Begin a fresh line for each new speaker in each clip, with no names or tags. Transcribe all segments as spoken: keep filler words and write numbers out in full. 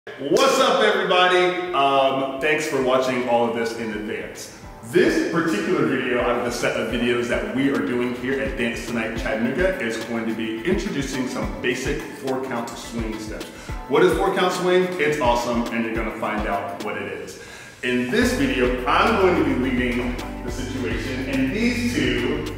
What's up, everybody? Um, thanks for watching all of this in advance. This particular video out of the set of videos that we are doing here at Dance Tonight Chattanooga is going to be introducing some basic four count swing steps. What is four count swing? It's awesome, and you're gonna find out what it is. In this video, I'm going to be leading the situation, and these two,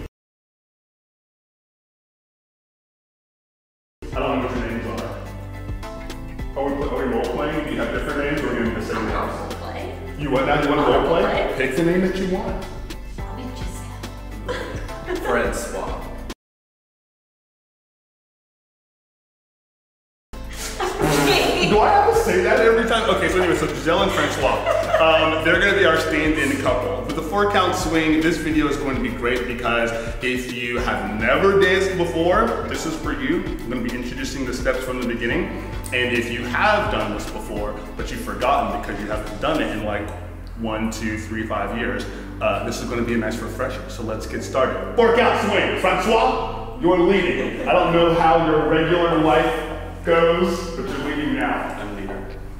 I don't know what your names are. Are we, are we role playing? Do you have different names, or are we going to the same names?
Role play.
You what now? You want to role play?
play?
Pick the name that you want.
I'll be Giselle.
Friend swap.
Do I have to say that every time? Okay, so anyway, so Giselle and Francois, um, they're gonna be our stand-in couple. With the four count swing, this video is going to be great because if you have never danced before, this is for you. I'm gonna be introducing the steps from the beginning. And if you have done this before, but you've forgotten because you haven't done it in like one, two, three, five years, uh, this is gonna be a nice refresher. So let's get started. Four count swing. Francois, you're leading. I don't know how your regular life goes, but you're leading now.
I'm leader.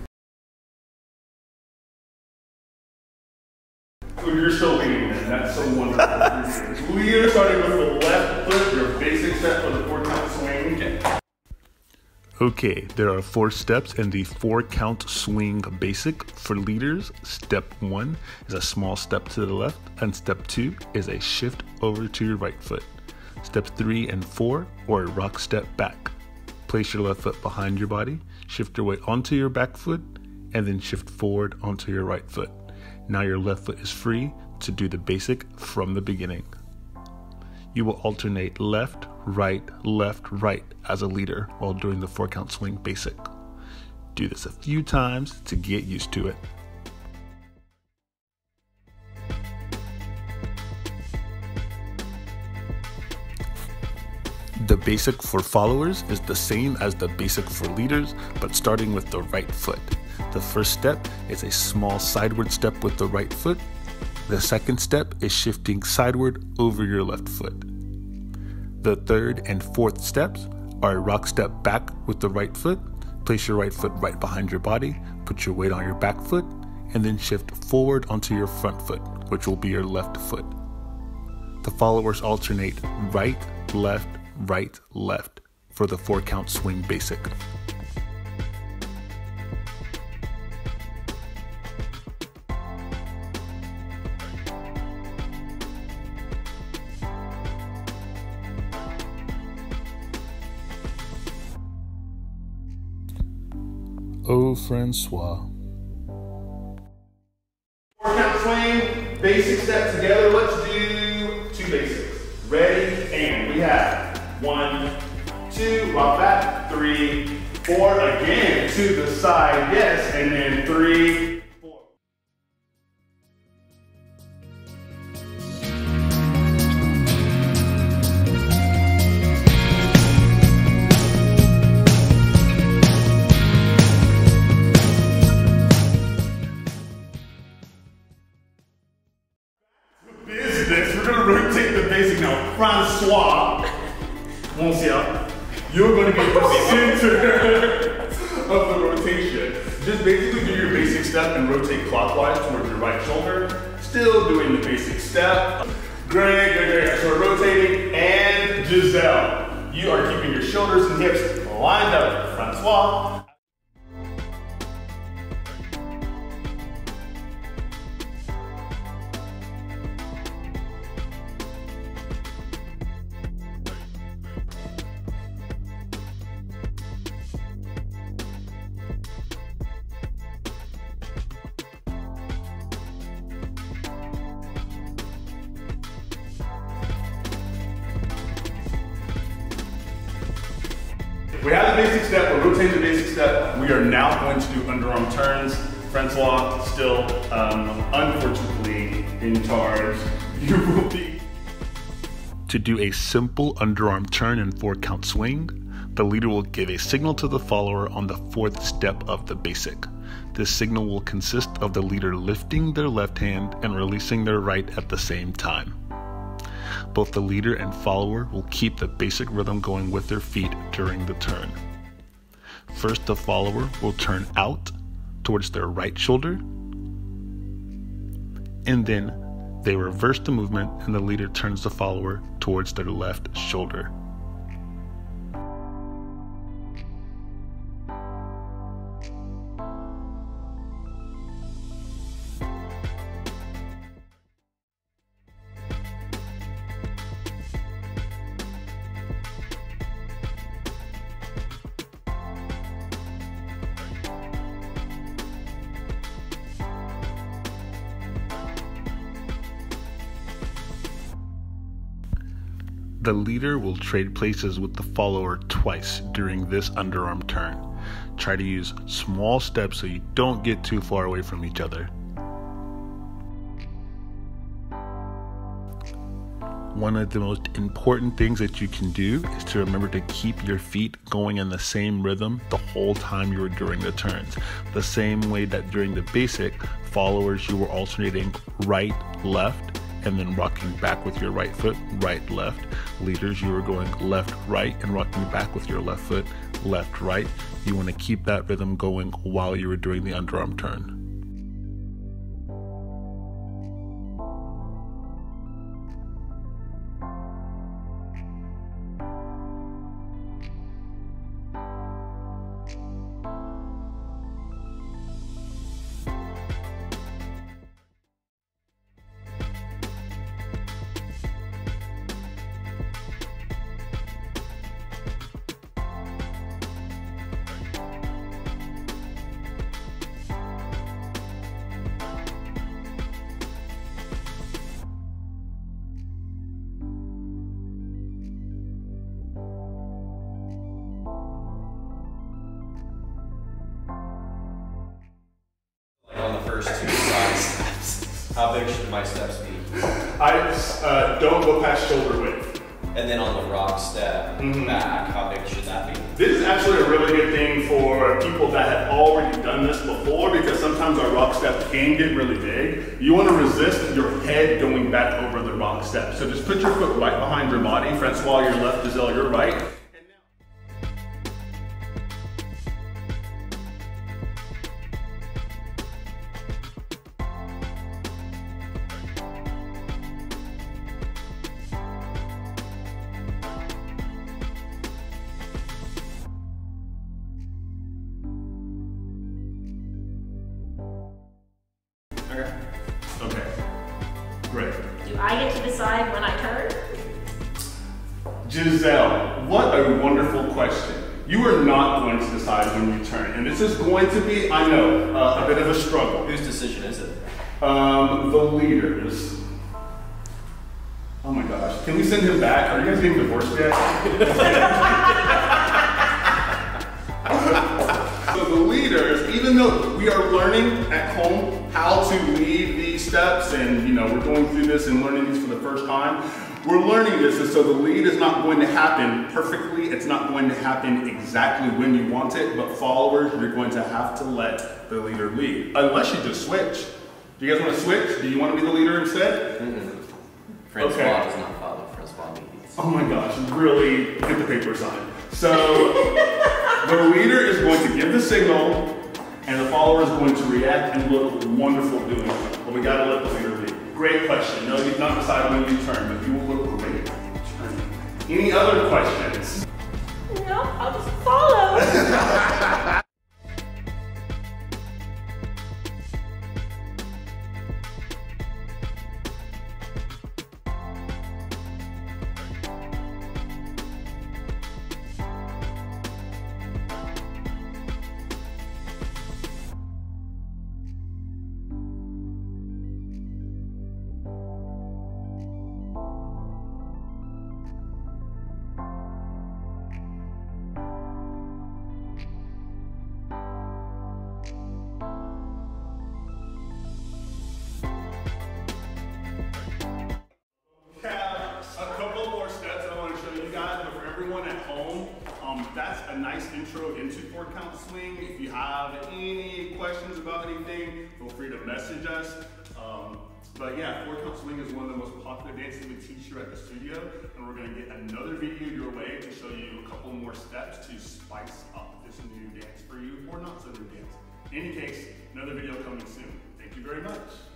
You're still leading then, that's so wonderful. Leader starting with the left foot, your basic step for the four count swing. Okay.
Okay, there are four steps in the four count swing basic. For leaders, step one is a small step to the left, and step two is a shift over to your right foot. Steps three and four are a rock step back. Place your left foot behind your body, shift your weight onto your back foot, and then shift forward onto your right foot. Now your left foot is free to do the basic from the beginning. You will alternate left, right, left, right as a leader while doing the four count swing basic. Do this a few times to get used to it. The basic for followers is the same as the basic for leaders, but starting with the right foot. The first step is a small sideward step with the right foot. The second step is shifting sideward over your left foot. The third and fourth steps are a rock step back with the right foot. Place your right foot right behind your body, put your weight on your back foot, and then shift forward onto your front foot, which will be your left foot. The followers alternate right, left, right, left for the four count swing basic. Oh, Francois.
Four count swing, basic step together. Let's do two basics. Ready, and we have one, two, rock back, three, four, again, to the side, yes, and then three, four. Business, we're gonna rotate the basic now. Francois. Monsieur, you're going to be at the center of the rotation. Just basically do your basic step and rotate clockwise towards your right shoulder. Still doing the basic step. Great, great, great. So we're rotating. And Giselle, you are keeping your shoulders and hips lined up. Francois. We have the basic step, we're rotating the basic step. We are now going to do underarm turns. Francois, still, um, unfortunately, in charge. You will be.
To do a simple underarm turn and four count swing, the leader will give a signal to the follower on the fourth step of the basic. This signal will consist of the leader lifting their left hand and releasing their right at the same time. Both the leader and follower will keep the basic rhythm going with their feet during the turn. First, the follower will turn out towards their right shoulder, and then they reverse the movement and the leader turns the follower towards their left shoulder. The leader will trade places with the follower twice during this underarm turn. Try to use small steps so you don't get too far away from each other. One of the most important things that you can do is to remember to keep your feet going in the same rhythm the whole time you are doing the turns. The same way that during the basic, followers you were alternating right, left, and then rocking back with your right foot, right, left. Leaders, you are going left, right, and rocking back with your left foot, left, right. You want to keep that rhythm going while you are doing the underarm turn.
First two side steps. How big should my steps be?
I uh, don't go past shoulder width.
And then on the rock step mm-hmm. back, how big should that be?
This is actually a really good thing for people that have already done this before, because sometimes our rock step can get really big. You want to resist your head going back over the rock step. So just put your foot right behind your body. Francois, your left, Giselle, your right.
Okay.
Okay. Great.
Do I get to decide when I turn?
Giselle, what a wonderful question. You are not going to decide when you turn, and this is going to be, I know, uh, a bit of a struggle.
Whose decision is it?
Um, the leaders. Oh my gosh, can we send him back? Are you guys getting divorced yet? So the leaders, even though we are learning at home how to lead these steps, and you know, we're going through this and learning these for the first time, we're learning this, and so the lead is not going to happen perfectly. It's not going to happen exactly when you want it, but followers, you're going to have to let the leader lead. Unless you just switch. Do you guys want to switch? Do you want to be the leader instead?
Mm-hmm. Francois
okay.
does not follow. Francois leads.
Oh my gosh, really get the paper signed. So the leader is going to give the signal, and the follower is going to react and look wonderful doing it. But we gotta let the leader lead. Great question. No, you've not decided when you turn, but you will look great when you turn. Any other questions?
No, I'll just follow.
That's a nice intro into four count swing. If you have any questions about anything, feel free to message us. Um, but yeah, four count swing is one of the most popular dances we teach here at the studio, and we're going to get another video your way to show you a couple more steps to spice up this new dance for you or not so new dance. In any case, another video coming soon. Thank you very much.